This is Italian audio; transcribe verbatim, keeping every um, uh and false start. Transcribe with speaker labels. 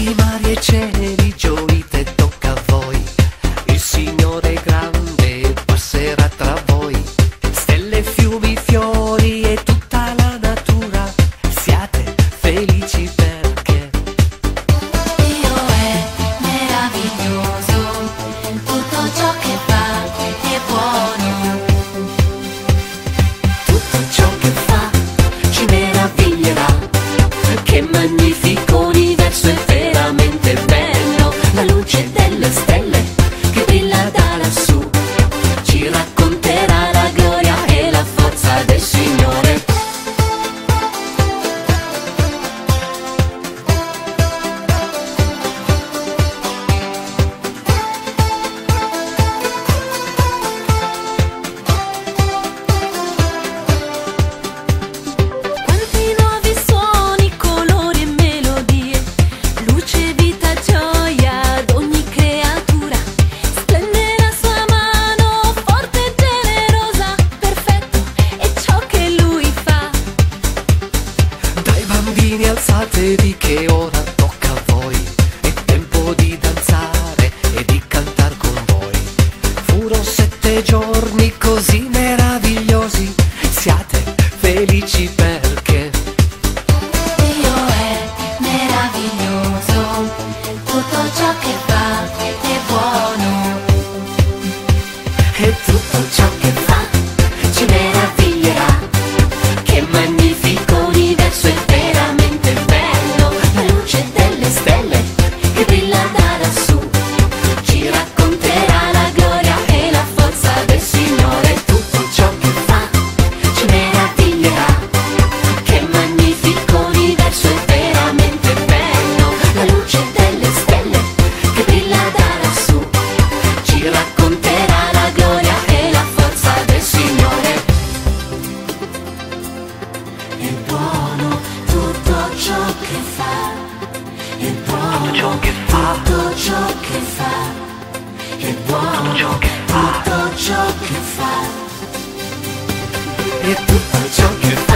Speaker 1: di mari e cieli, gioite tocca a voi. Il Signore grande passerà tra voi. Stelle, fiumi, fiori e tutta la natura, siate felici perché
Speaker 2: Dio è meraviglioso, tutto ciò che fa è buono.
Speaker 1: tutto ciò che fa ci meraviglierà. Che magnifico universo, è veramente bello. La luce delle stelle che brilla da lassù ci racconterà la gloria e la forza del Signore.
Speaker 2: Quanti nuovi suoni, colori e melodie, luce, vita, gioia ad ogni creatura. Splende la sua mano, forte e generosa, perfetto è ciò che lui fa.
Speaker 1: Dai bambini alzatevi che ora tocca a voi. È tempo di danzare e di cantar con voi. Furono sette giorni così meravigliosi, siate felici perché
Speaker 2: Dio è meraviglioso, tutto ciò che fa è buono.
Speaker 1: e tutto ciò che fa ci meraviglierà. Che magnifico universo, è veramente bello. La luce delle stelle che brilla da lassù ci racconterà la gloria e la forza del Signore. Tutto ciò che fa ci meraviglierà. Che magnifico universo, è veramente bello. La luce delle stelle che brilla da lassù ci racconterà la gloria e la forza del Signore.
Speaker 2: È buono tutto ciò che fa, è buono
Speaker 1: Tutto ciò che fa.
Speaker 2: tutto ciò che fa, è buono
Speaker 1: Tutto ciò che fa.
Speaker 2: tutto ciò che fa.
Speaker 1: E tutto ciò che fa